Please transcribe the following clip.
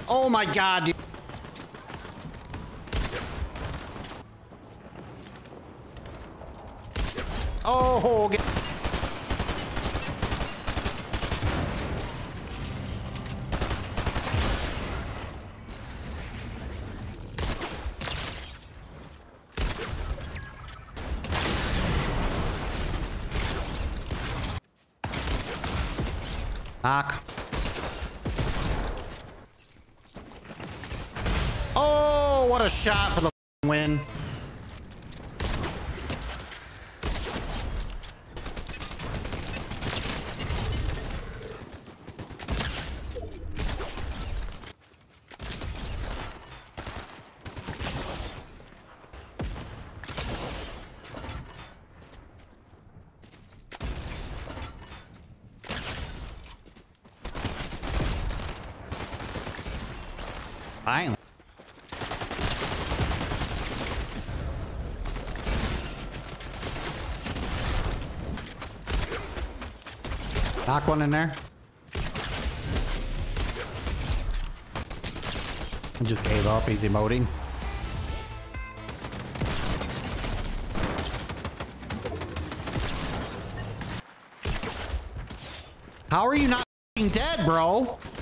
Oh my God, dude. Oh, get knock. Oh, what a shot for the win. Finally. Knock one in there. He just gave up. He's emoting. How are you not dead, bro?